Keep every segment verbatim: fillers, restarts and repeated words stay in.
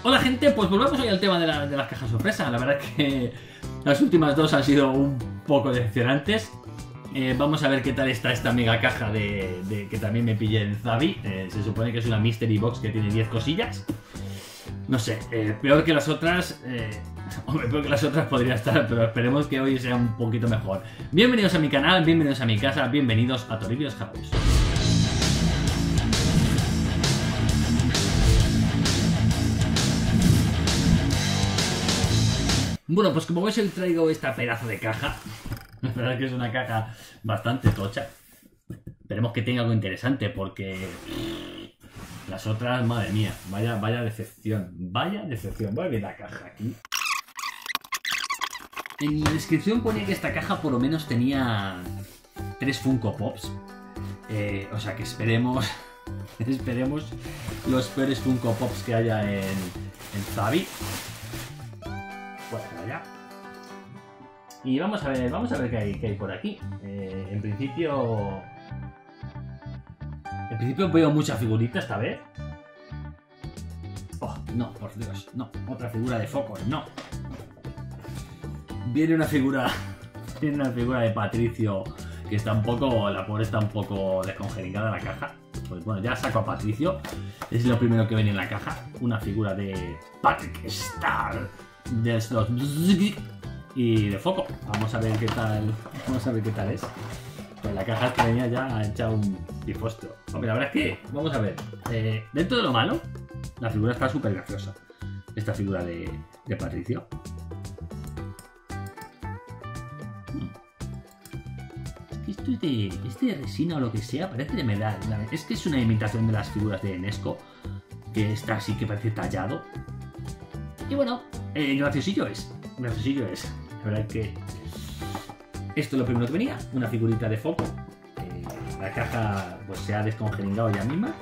Hola gente, pues volvemos hoy al tema de, la, de las cajas sorpresa. La verdad que las últimas dos han sido un poco decepcionantes. eh, Vamos a ver qué tal está esta mega caja de, de que también me pillé en Zavi. eh, Se supone que es una Mystery Box que tiene diez cosillas. No sé, eh, peor que las otras eh, Hombre, peor que las otras podría estar, pero esperemos que hoy sea un poquito mejor. Bienvenidos a mi canal, bienvenidos a mi casa, bienvenidos a Toribio's House. Bueno, pues como veis hoy traigo esta pedazo de caja. La verdad es que es una caja bastante tocha. Esperemos que tenga algo interesante porque las otras, madre mía, vaya, vaya decepción. Vaya decepción. Voy a ver la caja aquí. En la descripción ponía que esta caja por lo menos tenía tres Funko Pops. Eh, o sea que esperemos, esperemos los peores Funko Pops que haya en, en Zavi. Bueno, allá. Y vamos a ver, vamos a ver qué hay, qué hay por aquí. Eh, en principio, en principio veo mucha figurita esta vez. Oh, no, por Dios, no. Otra figura de foco, no. Viene una figura, viene una figura de Patricio que está un poco, la pobre está un poco descongenicada la caja. Pues bueno, ya saco a Patricio. Es lo primero que viene en la caja. Una figura de Patrick Star. De estos y de foco. Vamos a ver qué tal. Vamos a ver qué tal es. Pues la caja extraña ya ha echado un pifostro. Hombre, la verdad es que, vamos a ver. Eh, dentro de lo malo, la figura está súper graciosa. Esta figura de, de Patricio. Es que esto es de, es de resina o lo que sea. Parece de metal. Es que es una imitación de las figuras de Enesco. Que está así que parece tallado. Y bueno, eh, graciosillo es. Graciosillo es. La verdad es que esto es lo primero que venía. Una figurita de foco. Eh, la caja pues se ha descongelingado ya misma.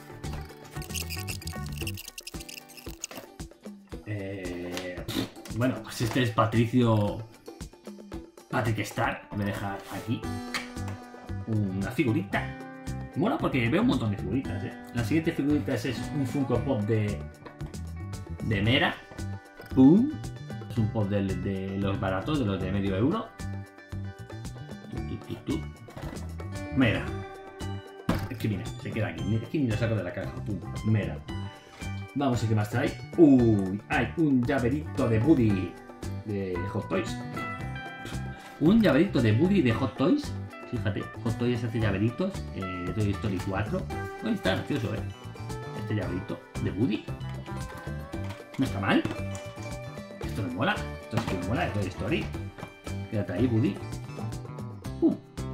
Eh, bueno, pues este es Patricio. Patrick Star. Voy a dejar aquí una figurita. Bueno, porque veo un montón de figuritas. ¿eh? La siguiente figurita es un Funko Pop de, de Mera. ¡Pum! Es un pop de, de los baratos, de los de medio euro. Tu, tu, tu, tu. Mera. Es que mira, se queda aquí. Es que ni lo saco de la caja. ¡Pum! Mera. Vamos a ver qué más trae. ¡Uy! Hay un llaverito de Woody de Hot Toys. Un llaverito de Woody de Hot Toys. Fíjate, Hot Toys hace llaveritos eh, de Toy Story cuatro. Hoy está gracioso, ¿eh? Este llaverito de Woody. No está mal. Esto me mola. Esto es que me mola de Toy Story. Quédate ahí, Woody. Uh.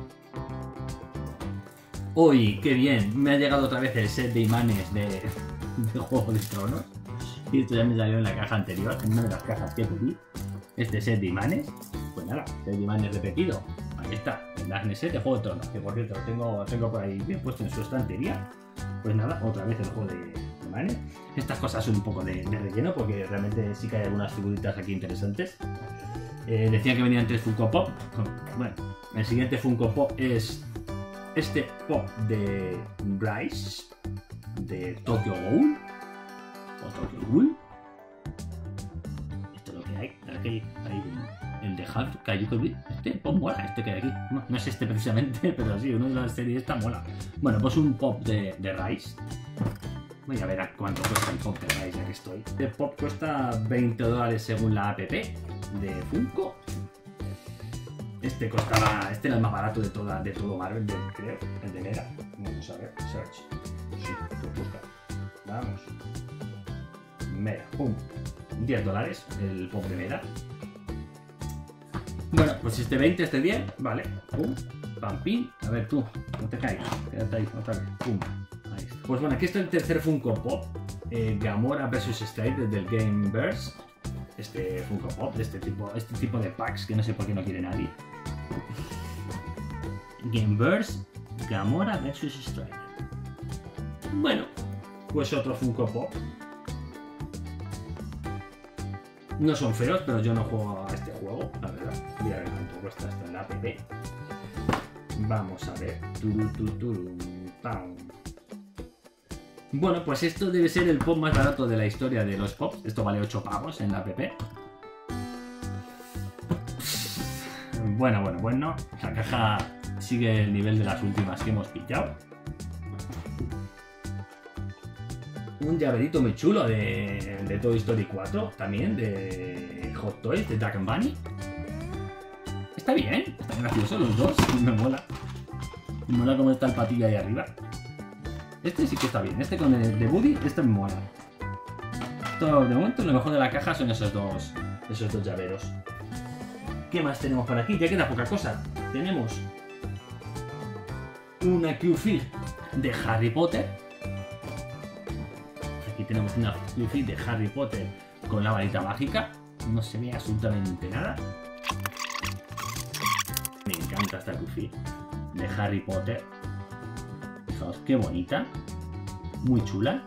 Uy, qué bien. Me ha llegado otra vez el set de imanes de, de Juego de Tronos. Y esto ya me salió en la caja anterior, en una de las cajas que pedí. Este set de imanes. Pues nada, set de imanes repetido. Ahí está, el Darkness set de Juego de Tronos. Que por cierto, lo tengo, tengo por ahí bien puesto en su estantería. Pues nada, otra vez el juego de imanes. Estas cosas son un poco de, de relleno porque realmente sí que hay algunas figuritas aquí interesantes. Eh, decía que venían tres Funko Pop. Bueno, el siguiente Funko Pop es este Pop de Bryce de Tokyo Ghoul o Tokyo Ghoul. Esto es lo que hay. Aquí hay el de Half Kaiju. Este Pop mola, este que hay aquí. No, no es este precisamente, pero sí, uno de las series esta mola. Bueno, pues un Pop de, de Rice. Voy a ver a cuánto cuesta el Pop de Rice, ya que estoy. El Pop cuesta veinte dólares según la app de Funko. Este costaba. Este era el más barato de, toda, de todo Marvel, de, creo. El de Mera. Vamos a ver. Search. Sí, pues busca. Vamos. Mera. Pum. diez dólares el Pop de Mera. Bueno, pues este veinte, este diez. Vale. Pum. Pam, pim. A ver tú. No te caigas. Quédate ahí. Otra vez. Pum. Pues bueno, aquí está el tercer Funko Pop, eh, Gamora versus. Stride del Gameverse. Este Funko Pop, de este tipo, este tipo de packs que no sé por qué no quiere nadie. Gameverse, Gamora versus. Stride. Bueno, pues otro Funko Pop. No son feos, pero yo no juego a este juego, la verdad. Voy a ver cuánto cuesta esto en la app. Vamos a ver. Turu, turu, turu, pam. Bueno, pues esto debe ser el pop más barato de la historia de los pops. Esto vale ocho pavos en la app. Bueno, bueno, bueno. La caja sigue el nivel de las últimas que hemos pillado. Un llaverito muy chulo de, de Toy Story cuatro. También de Hot Toys, de Duck and Bunny. Está bien, están graciosos los dos. Me mola. Me mola cómo está el patillo ahí arriba. Este sí que está bien. Este con el de Woody, este me mola. Esto, de momento, lo mejor de la caja son esos dos, esos dos llaveros. ¿Qué más tenemos por aquí? Ya queda poca cosa. Tenemos una Q-Fig de Harry Potter. Aquí tenemos una Q-Fig de Harry Potter con la varita mágica. No se ve absolutamente nada. Me encanta esta Q-Fig de Harry Potter. Fijaos qué bonita. Muy chula.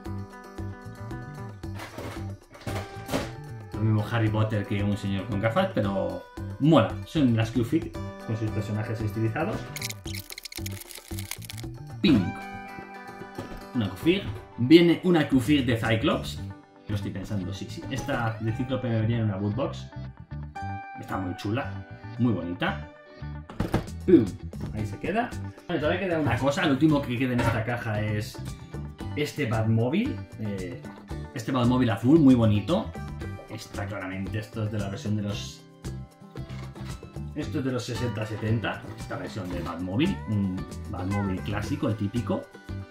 Lo mismo Harry Potter que un señor con gafas, pero mola. Son las Q-Fig con sus personajes estilizados. Pink. Una Q-Fig. Viene una Q-Fig de Cyclops. Lo estoy pensando, sí, sí. Esta de Cyclops me venía en una Bootbox. Está muy chula. Muy bonita. ¡Pum! Ahí se queda. Bueno, todavía queda una cosa. Lo último que queda en esta caja es este Batmóvil. Eh, este Batmóvil azul, muy bonito. Está claramente, esto es de la versión de los... Esto es de los sesenta setenta. Esta versión de Batmóvil. Un Batmóvil clásico, el típico.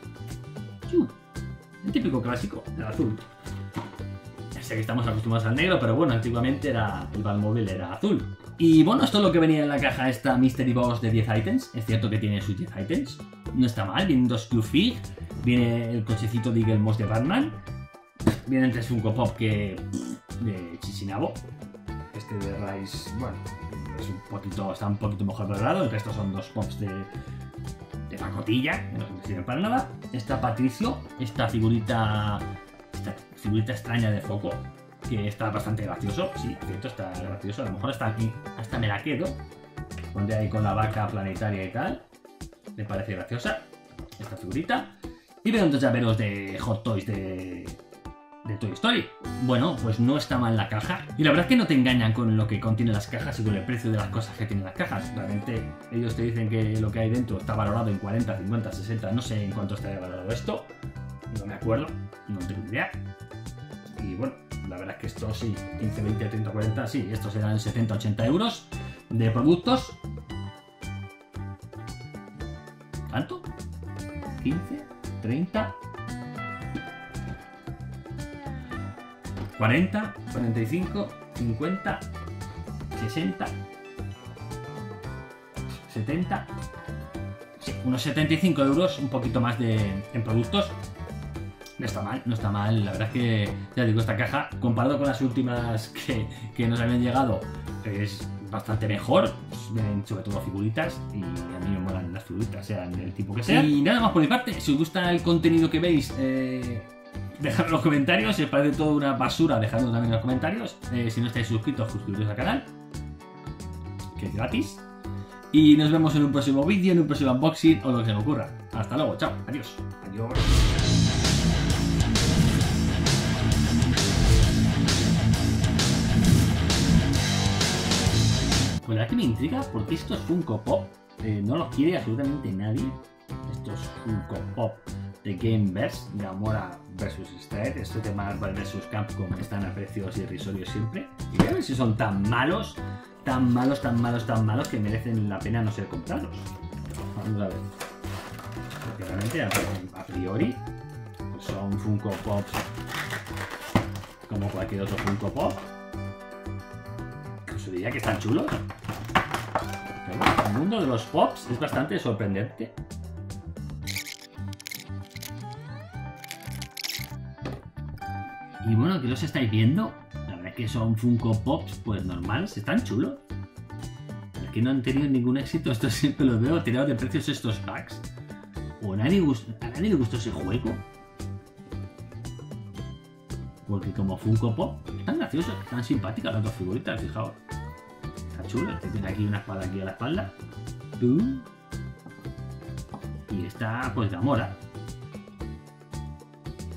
El típico clásico, el azul. Ya sé que estamos acostumbrados al negro, pero bueno, antiguamente era el Batmóvil era azul. Y bueno, esto es lo que venía en la caja esta Mystery Box de diez ítems. Es cierto que tiene sus diez ítems. No está mal, vienen dos Q-Fig. Viene el cochecito de Eagle Moss de Batman. Vienen tres Funko Pop que... de Chisinabo. Este de Rice, bueno, es un poquito, está un poquito mejor valorado. El resto son dos Pops de... de pacotilla, que no sirven para nada. Esta Patricio, esta figurita... esta figurita extraña de foco. Que está bastante gracioso, sí, cierto, está gracioso. A lo mejor hasta aquí, hasta me la quedo. Pondré ahí con la vaca planetaria y tal. Me parece graciosa esta figurita. Y veo dos llaveros de Hot Toys de, de Toy Story. Bueno, pues no está mal la caja. Y la verdad es que no te engañan con lo que contienen las cajas y con el precio de las cosas que tienen las cajas. Realmente ellos te dicen que lo que hay dentro está valorado en cuarenta, cincuenta, sesenta. No sé en cuánto estaría valorado esto. No me acuerdo, no tengo idea. Y bueno, la verdad es que esto sí, quince, veinte, treinta, cuarenta, sí, estos serán setenta, ochenta euros de productos. ¿Cuánto? quince, treinta, cuarenta, cuarenta y cinco, cincuenta, sesenta, setenta, sí, unos setenta y cinco euros, un poquito más de, en productos. No está mal, no está mal. La verdad es que, ya digo, esta caja, comparado con las últimas que, que nos habían llegado, es bastante mejor. Vienen sobre todo figuritas y a mí me molan las figuritas, sean del tipo que sean. Y nada más por mi parte, si os gusta el contenido que veis, eh, dejadlo en los comentarios. Si os parece toda una basura, dejadlo también en los comentarios. Eh, si no estáis suscritos, suscribiros al canal, que es gratis. Y nos vemos en un próximo vídeo, en un próximo unboxing o lo que se me ocurra. Hasta luego, chao, adiós. Adiós. Pues la verdad que me intriga porque estos Funko Pop eh, no los quiere absolutamente nadie. Estos Funko Pop de Gameverse, Gamora versus. Stride, estos de Marvel versus. Capcom están a precios irrisorios siempre. Y voy a ver si son tan malos, tan malos, tan malos, tan malos que merecen la pena no ser comprados. Vamos a ver. Porque realmente a priori pues son Funko Pops como cualquier otro Funko Pop. Incluso diría que están chulos. Pero bueno, el mundo de los Pops es bastante sorprendente. Y bueno, que los estáis viendo, la verdad es que son Funko Pops pues normales, están chulos. Es que no han tenido ningún éxito, esto siempre lo veo tirados de precios estos packs. ¿O a nadie, a nadie le gustó ese juego? Porque como Funko Pop, están graciosos, están simpáticas las dos figuritas, fijaos. Está chulo, este tiene aquí una espada aquí a la espalda. Y esta pues Gamora.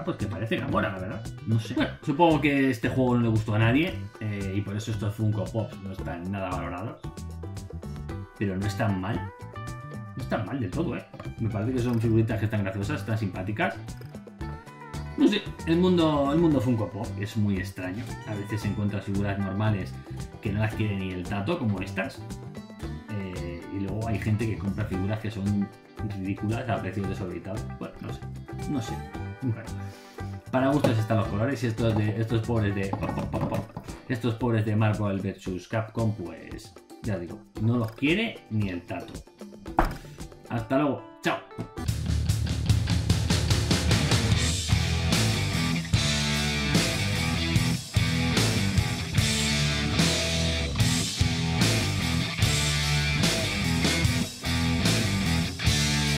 Gamora, pues que parece Gamora, la verdad. No sé. Bueno, supongo que este juego no le gustó a nadie eh, y por eso estos Funko Pops no están nada valorados. Pero no están mal. No están mal del todo, ¿eh? Me parece que son figuritas que están graciosas, están simpáticas. No sé, el mundo, el mundo Funko Pop es muy extraño. A veces encuentras figuras normales que no las quiere ni el tato, como estas. Eh, y luego hay gente que compra figuras que son ridículas a precios desorbitados. Bueno, no sé, no sé. Bueno, para gustos están los colores y estos, de, estos pobres de... Pop, pop, pop, pop, estos pobres de Marvel versus Capcom, pues... Ya digo, no los quiere ni el tato. Hasta luego.